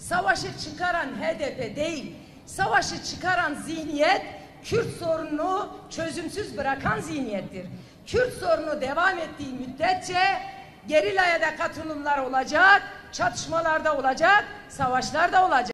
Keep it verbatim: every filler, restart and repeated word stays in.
Savaşı çıkaran H D P değil, savaşı çıkaran zihniyet Kürt sorununu çözümsüz bırakan zihniyettir. Kürt sorunu devam ettiği müddetçe gerilaya da katılımlar olacak, çatışmalar da olacak, savaşlar da olacak.